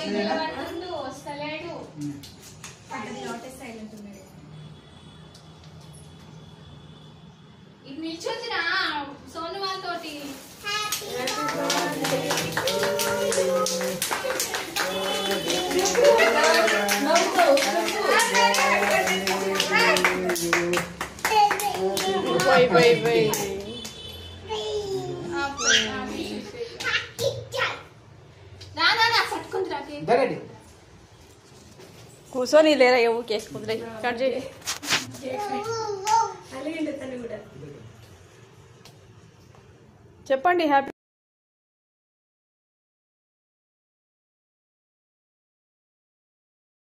ఇది నిల్చొద్దురా సోను వాళ్ళతోటి. కూర్చొని లేరా ఊకే కుదిరే కట్ చేయి. చెప్పండి హ్యాపీ